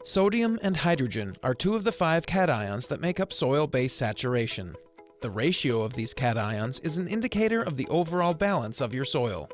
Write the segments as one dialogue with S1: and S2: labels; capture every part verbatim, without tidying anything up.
S1: Sodium and hydrogen are two of the five cations that make up soil base saturation. The ratio of these cations is an indicator of the overall balance of your soil.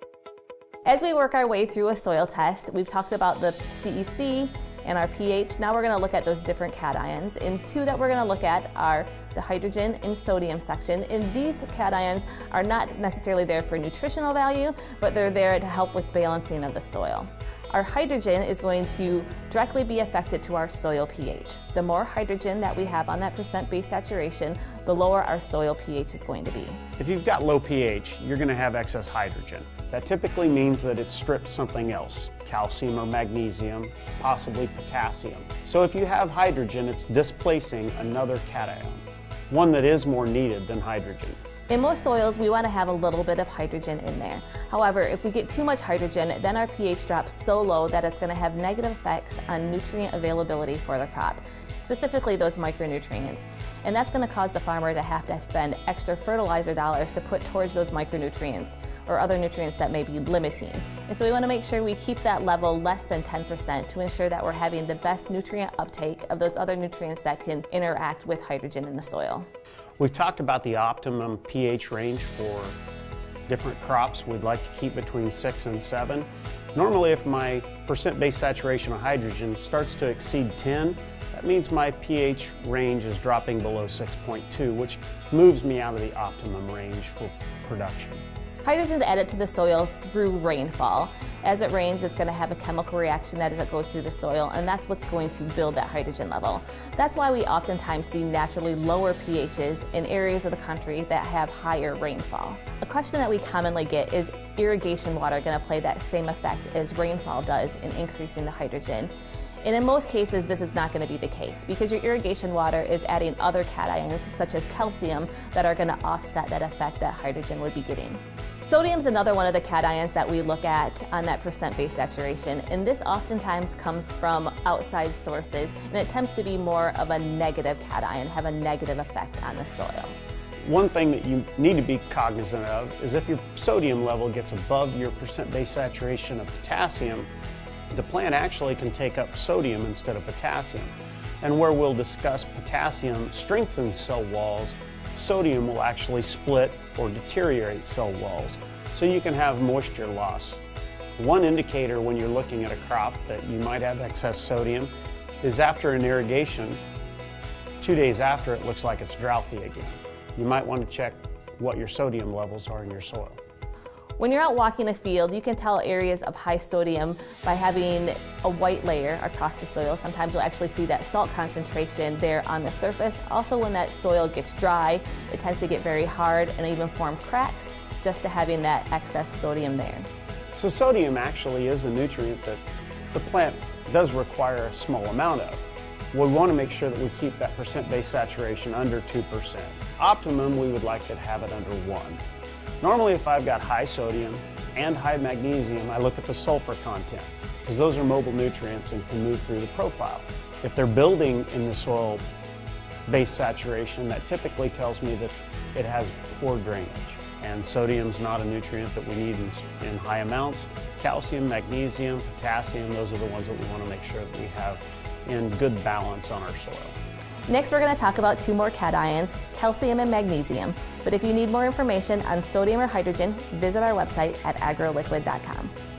S2: As we work our way through a soil test, we've talked about the C E C and our pH. Now we're going to look at those different cations. And two that we're going to look at are the hydrogen and sodium section. And these cations are not necessarily there for nutritional value, but they're there to help with balancing of the soil. Our hydrogen is going to directly be affected to our soil pH. The more hydrogen that we have on that percent base saturation, the lower our soil pH is going to be.
S3: If you've got low pH, you're going to have excess hydrogen. That typically means that it strips something else, calcium or magnesium, possibly potassium. So if you have hydrogen, it's displacing another cation, one that is more needed than hydrogen.
S2: In most soils, we want to have a little bit of hydrogen in there. However, if we get too much hydrogen, then our pH drops so low that it's going to have negative effects on nutrient availability for the crop, specifically those micronutrients. And that's going to cause the farmer to have to spend extra fertilizer dollars to put towards those micronutrients or other nutrients that may be limiting. And so we want to make sure we keep that level less than ten percent to ensure that we're having the best nutrient uptake of those other nutrients that can interact with hydrogen in the soil.
S3: We've talked about the optimum pH range for different crops. We'd like to keep between six and seven. Normally, if my percent base saturation of hydrogen starts to exceed ten, that means my pH range is dropping below six point two, which moves me out of the optimum range for production.
S2: Hydrogen is added to the soil through rainfall. As it rains, it's going to have a chemical reaction that as it goes through the soil, and that's what's going to build that hydrogen level. That's why we oftentimes see naturally lower pHs in areas of the country that have higher rainfall. A question that we commonly get is irrigation water going to play that same effect as rainfall does in increasing the hydrogen? And in most cases, this is not going to be the case because your irrigation water is adding other cations such as calcium that are going to offset that effect that hydrogen would be getting. Sodium is another one of the cations that we look at on that percent base saturation, and this oftentimes comes from outside sources, and it tends to be more of a negative cation, have a negative effect on the soil.
S3: One thing that you need to be cognizant of is if your sodium level gets above your percent base saturation of potassium, the plant actually can take up sodium instead of potassium. And where we'll discuss potassium strengthens cell walls, sodium will actually split or deteriorate cell walls, so you can have moisture loss. One indicator when you're looking at a crop that you might have excess sodium is after an irrigation, two days after it looks like it's droughty again. You might want to check what your sodium levels are in your soil.
S2: When you're out walking a field, you can tell areas of high sodium by having a white layer across the soil. Sometimes you'll actually see that salt concentration there on the surface. Also, when that soil gets dry, it tends to get very hard and even form cracks just to having that excess sodium there.
S3: So sodium actually is a nutrient that the plant does require a small amount of. We want to make sure that we keep that percent base saturation under two percent. Optimum, we would like to have it under one. Normally, if I've got high sodium and high magnesium, I look at the sulfur content, because those are mobile nutrients and can move through the profile. If they're building in the soil base saturation, that typically tells me that it has poor drainage. And sodium's not a nutrient that we need in, in high amounts. Calcium, magnesium, potassium, those are the ones that we want to make sure that we have in good balance on our soil.
S2: Next, we're going to talk about two more cations, calcium and magnesium. But if you need more information on sodium or hydrogen, visit our website at agroliquid dot com.